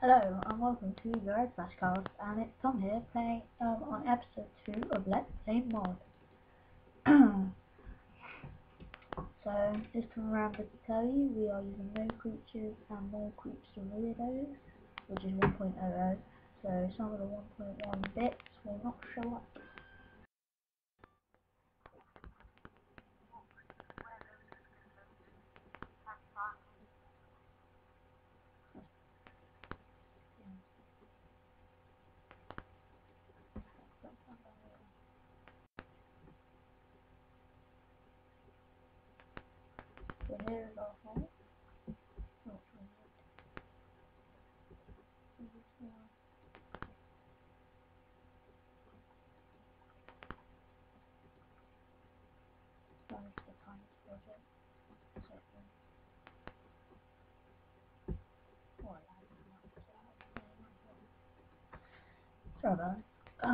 Hello and welcome to the Red Flashcast, and it's Tom here playing on episode 2 of Let's Play Mod. So, just to remember to tell you, we are using no creatures and more creeps and weirdos, which is 1.00, so some of the 1.1 bits will not show up. So here is our home. That's the kind of project. Sorry about that.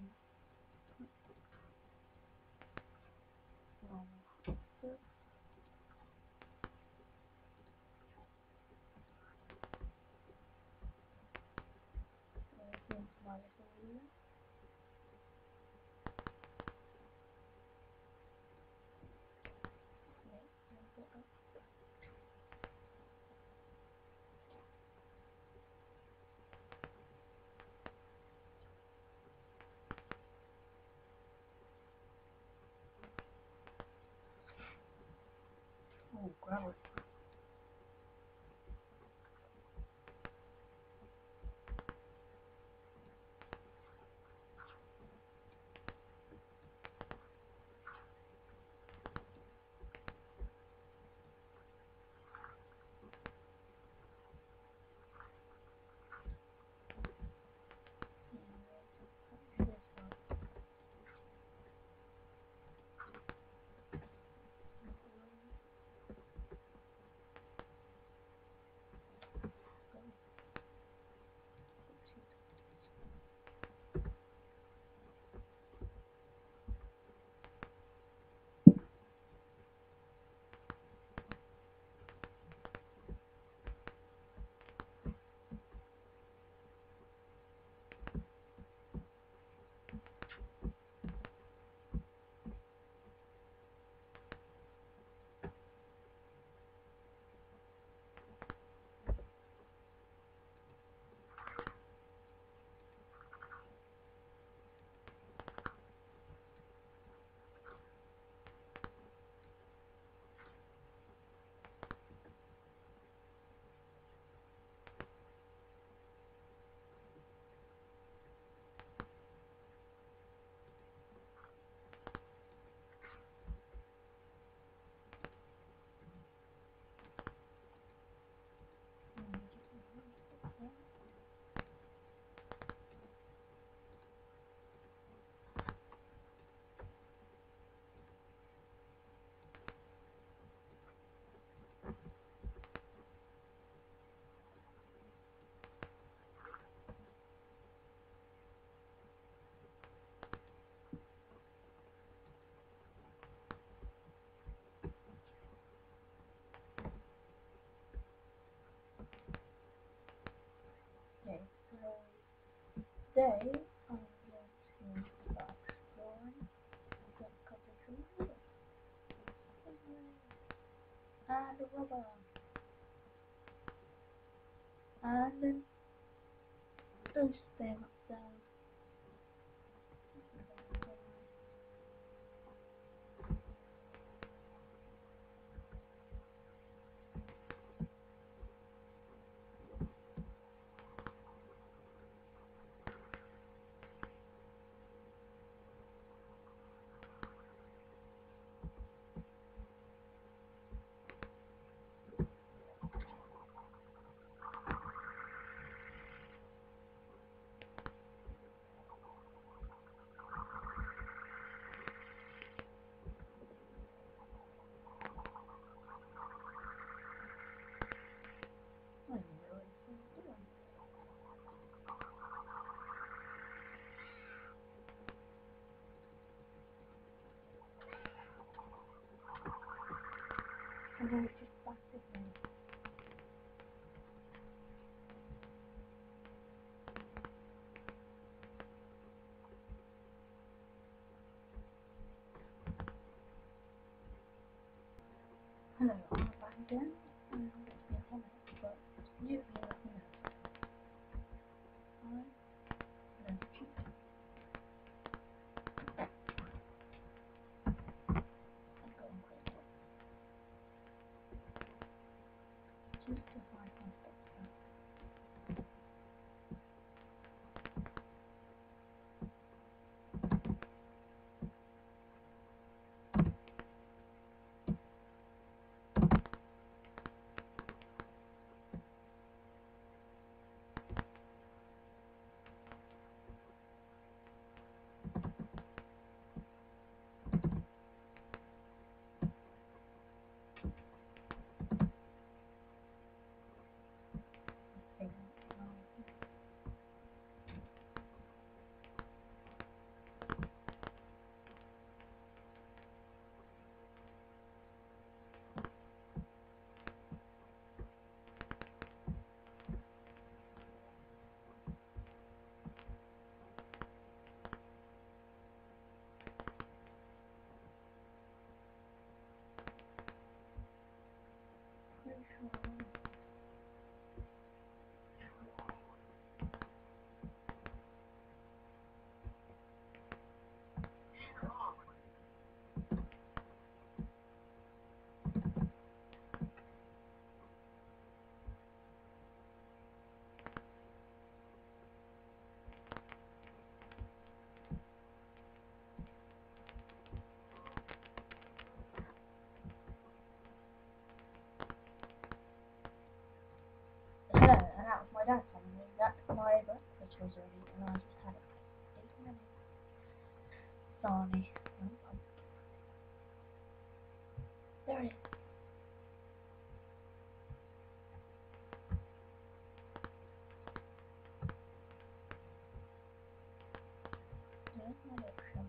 Oh, gravel. Okay, so today I'm going to start exploring, get a couple of trees, and a rubber, and then those things upstairs. Hello, I'm back again. It's been 10 minutes, but you let me know. Alright, no, cheap. Let's go on quick. Just to find my steps back. Pretty sure. Hello, and that was my dad telling me that my breakfast was ready, and I just had it for 8 minutes. Sorry. There it is. There's my option.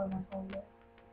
bottom and hold it.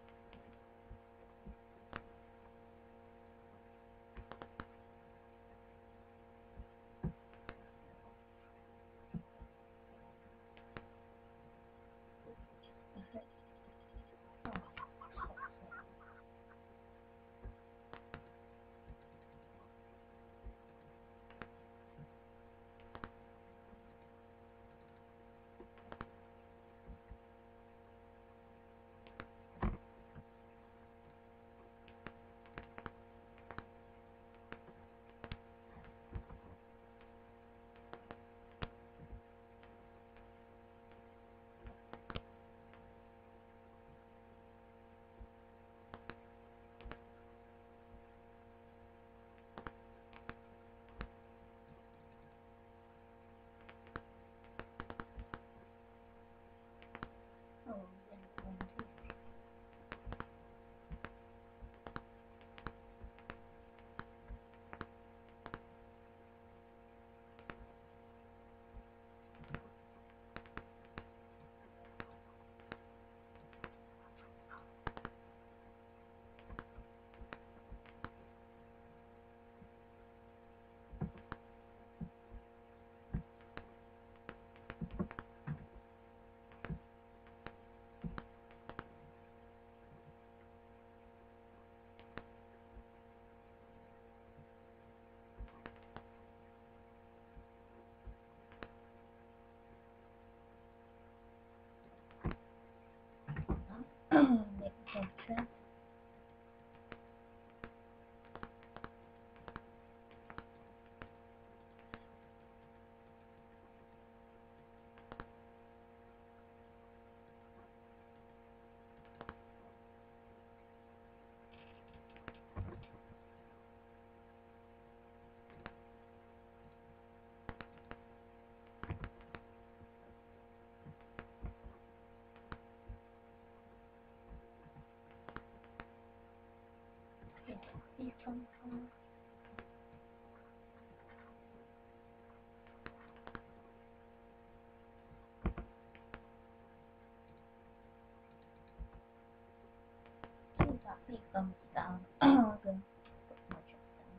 Oh, then it's 1, 2. Make myself trend. Yes, these come from. Since that big thumbs down, I'm going to put my chest down.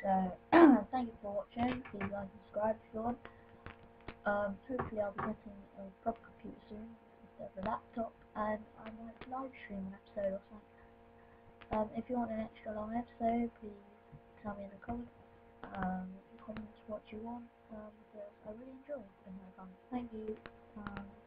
So thank you for watching. Please like and subscribe if you want. Hopefully I'll be getting a proper computer soon instead of a laptop, and I might live stream an episode or something. If you want an extra long episode, please tell me in the comments what you want, because I really enjoy making my comments. Thank you.